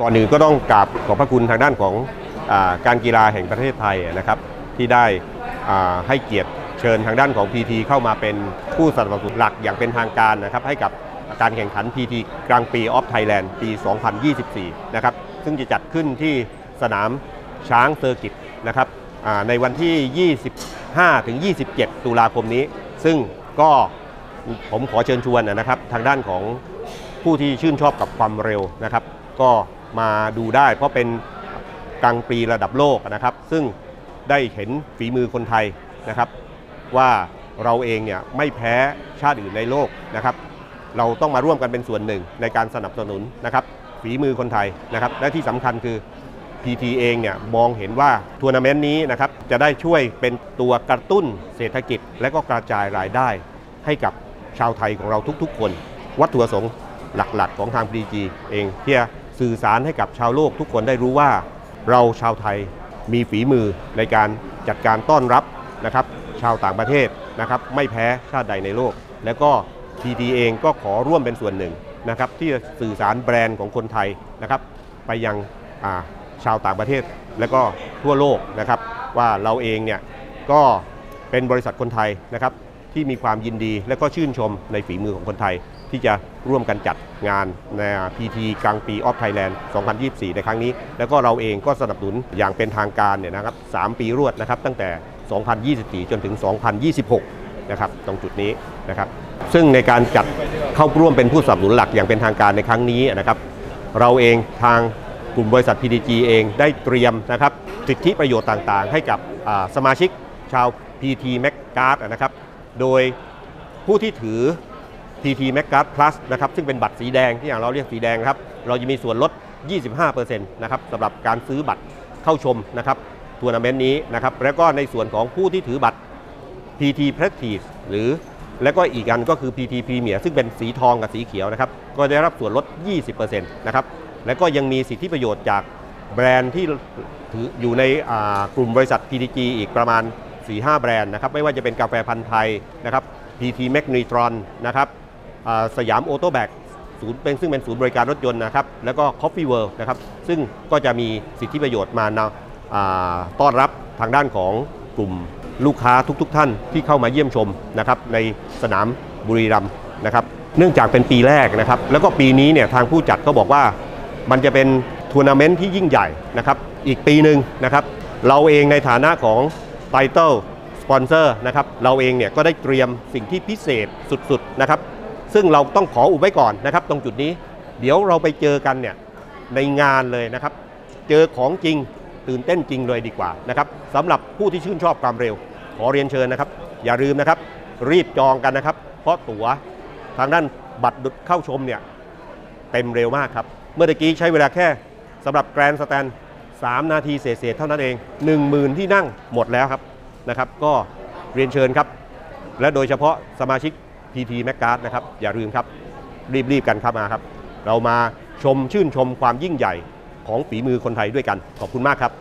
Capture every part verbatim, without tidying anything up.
ก่อนอื่นก็ต้องกราบขอบพระคุณทางด้านของการกีฬาแห่งประเทศไทยนะครับที่ได้ให้เกียรติเชิญทางด้านของ พี ที เข้ามาเป็นผู้สนับสนุนหลักอย่างเป็นทางการนะครับให้กับการแข่งขัน พี ที Grand Prix of Thailand ปี สองพันยี่สิบสี่ นะครับซึ่งจะจัดขึ้นที่สนามช้างเซอร์กิตนะครับในวันที่ ยี่สิบห้าถึงยี่สิบเจ็ด ตุลาคมนี้ซึ่งก็ผมขอเชิญชวนนะครับทางด้านของผู้ที่ชื่นชอบกับความเร็วนะครับก็มาดูได้เพราะเป็นกลางปีระดับโลกนะครับซึ่งได้เห็นฝีมือคนไทยนะครับว่าเราเองเนี่ยไม่แพ้ชาติอื่นในโลกนะครับเราต้องมาร่วมกันเป็นส่วนหนึ่งในการสนับสนุนนะครับฝีมือคนไทยนะครับและที่สำคัญคือ พี ที เองเนี่ยมองเห็นว่าทัวร์นาเมนต์นี้นะครับจะได้ช่วยเป็นตัวกระตุ้นเศรษฐกิจและก็กระจายรายได้ให้กับชาวไทยของเราทุกๆคนวัตถุประสงค์หลักๆของทาง พี ที เองที่จะสื่อสารให้กับชาวโลกทุกคนได้รู้ว่าเราชาวไทยมีฝีมือในการจัดการต้อนรับนะครับชาวต่างประเทศนะครับไม่แพ้ชาติใดในโลกแล้วก็ พี ที เองก็ขอร่วมเป็นส่วนหนึ่งนะครับที่จะสื่อสารแบรนด์ของคนไทยนะครับไปยังชาวต่างประเทศและก็ทั่วโลกนะครับว่าเราเองเนี่ยก็เป็นบริษัทคนไทยนะครับที่มีความยินดีและก็ชื่นชมในฝีมือของคนไทยที่จะร่วมกันจัดงานใน พี ที Grand Prix of Thailand สองพันยี่สิบสี่ ในครั้งนี้แล้วก็เราเองก็สนับสนุนอย่างเป็นทางการเนี่ยนะครับสามปีรวดนะครับตั้งแต่ สองพันยี่สิบสี่ จนถึง สองพันยี่สิบหก นะครับตรงจุดนี้นะครับซึ่งในการจัดเข้าร่วมเป็นผู้สนับสนุนหลักอย่างเป็นทางการในครั้งนี้นะครับเราเองทางกลุ่มบริษัท พี ที จี เองได้เตรียมนะครับสิทธิประโยชน์ต่างๆให้กับสมาชิกชาว พี ที MacGuard นะครับโดยผู้ที่ถือ พี ที MacGuard Plus นะครับซึ่งเป็นบัตรสีแดงที่อย่างเราเรียกสีแดงครับเราจะมีส่วนลด ยี่สิบห้าเปอร์เซ็นต์ นะครับสำหรับการซื้อบัตรเข้าชมนะครับทัวร์นาเมนต์นี้นะครับแล้วก็ในส่วนของผู้ที่ถือบัตร พี ที Prestige หรือแล้วก็อีกอันก็คือ พี ที Premier ซึ่งเป็นสีทองกับสีเขียวนะครับก็ได้รับส่วนลด ยี่สิบเปอร์เซ็นต์ นะครับแล้วก็ยังมีสิทธิประโยชน์จากแบรนด์ที่ถืออยู่ในกลุ่มบริษัท พี ที จี อีกประมาณ สี่ห้า แบรนด์นะครับไม่ว่าจะเป็นกาแฟพันธุ์ไทยนะครับ พี ที Magnetron นะครับสยามออโต้แบกศูนย์เป็นซึ่งเป็นศูนย์บริการรถยนต์นะครับแล้วก็ Coffee World นะครับซึ่งก็จะมีสิทธิประโยชน์มาต้อนรับทางด้านของกลุ่มลูกค้าทุกๆ ท, ท่านที่เข้ามาเยี่ยมชมนะครับในสนามบุรีรัมย์นะครับเนื่องจากเป็นปีแรกนะครับแล้วก็ปีนี้เนี่ยทางผู้จัดก็บอกว่ามันจะเป็นทัวร์นาเมนต์ที่ยิ่งใหญ่นะครับอีกปีหนึ่งนะครับเราเองในฐานะของไทเทิลสปอนเซอร์นะครับเราเองเนี่ยก็ได้เตรียมสิ่งที่พิเศษสุดๆนะครับซึ่งเราต้องขออุบไว้ก่อนนะครับตรงจุดนี้เดี๋ยวเราไปเจอกันเนี่ยในงานเลยนะครับเจอของจริงตื่นเต้นจริงเลยดีกว่านะครับสำหรับผู้ที่ชื่นชอบความเร็วขอเรียนเชิญนะครับอย่าลืมนะครับรีบจองกันนะครับเพราะตั๋วทางด้านบัตรเข้าชมเนี่ยเต็มเร็วมากครับเมื่อกี้ใช้เวลาแค่สำหรับแกรนด์สแตนสามนาทีเศษๆเท่านั้นเอง หนึ่งหมื่น ที่นั่งหมดแล้วครับนะครับก็เรียนเชิญครับและโดยเฉพาะสมาชิก พี ที MacGuard นะครับอย่าลืมครับรีบๆกันเข้ามาครับเรามาชมชื่นชมความยิ่งใหญ่ของฝีมือคนไทยด้วยกันขอบคุณมากครับ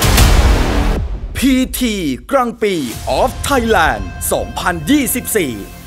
พี ที Grand Prix of Thailand สองพันยี่สิบสี่